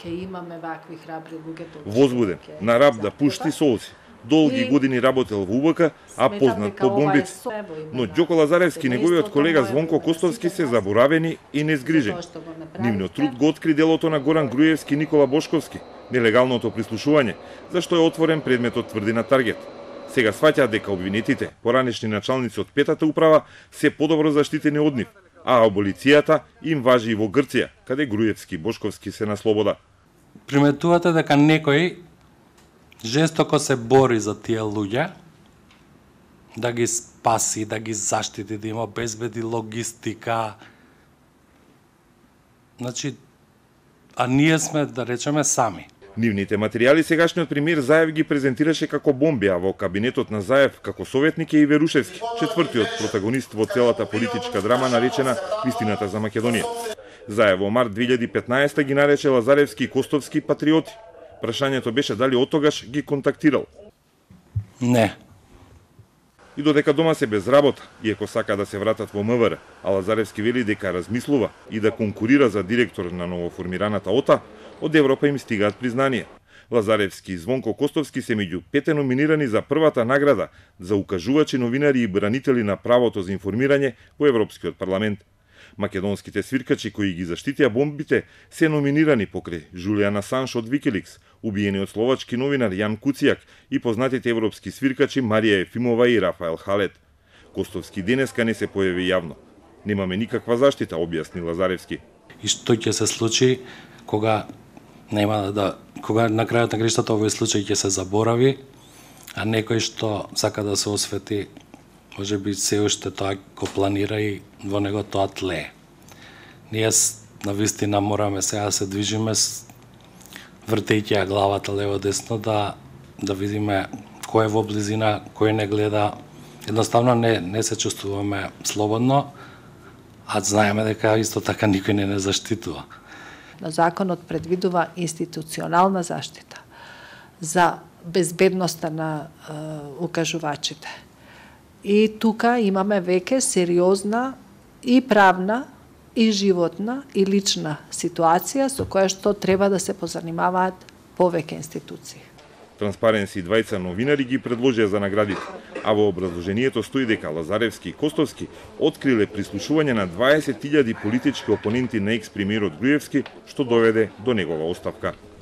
имаме вакви храбри луѓе. Возбуден, на раб да пушти солци. Долги години работел во УБК, а познат по бомбите. Но Ѓоко Лазаревски и неговиот колега Звонко Костовски се заборавени и незгрижени. Нивниот труд го откри делото на Горан Груевски и Никола Бошковски, нелегалното прислушување, зашто е отворен предметот тврди на Таргет. Сега сваќаат дека обвинетите, поранешни началници од петата управа, се подобро заштитени од нив, а аболицијата им важи и во Грција, каде Груевски и Бошковски се на слобода. Приметувате дека некој жестоко се бори за тие луѓе, да ги спаси, да ги заштити, да им обезбеди логистика. Значи, а ние сме, да речеме, сами. Нивните материјали сегашниот премиер Заев ги презентираше како бомби, а во кабинетот на Заев како советник е и Верушевски, четвртиот протагонист во целата политичка драма наречена Вистината за Македонија. Заев во март 2015 ги нарече Лазаревски и Костовски патриоти. Прашањето беше дали оттогаш ги контактирал. Не. И додека дома се без работа, иако сака да се вратат во МВР, а Лазаревски вели дека размислува и да конкурира за директор на новоформираната ОТА, од Европа им стигаат признанија. Лазаревски и Звонко Костовски се меѓу 5 номинирани за првата награда за укажувачи, новинари и бранители на правото за информирање во Европскиот парламент. Македонските свиркачи кои ги заштитија бомбите се номинирани покрај Жулијан Асанж од Викиликс, убиени од словачки новинар Јан Куцијак и познатите европски свиркачи Марија Ефимова и Рафаел Халет. Костовски денеска не се појави јавно. Немаме никаква заштита, објасни Лазаревски. И што ќе се случи кога кога на крајот на грештата овој случај ќе се заборави, а некој што сака да се освети, може би се уште тоа го планира и во него тоа тлее. Ние навистина мораме сега да се движиме вртејќи ја главата лево-десно да видиме кој е во близина, кој не гледа. Едноставно не се чувствуваме слободно, а знаеме дека исто така никој не заштитува. Законот предвидува институционална заштита за безбедноста на укажувачите. И тука имаме веќе сериозна и правна, и животна, и лична ситуација со која што треба да се позанимаваат повеќе институции. Транспаренси двајца новинари ги предложија за наградите, а во образложението стои дека Лазаревски и Костовски откриле прислушување на 20.000 политички опоненти на екс-премиерот Груевски, што доведе до негова оставка.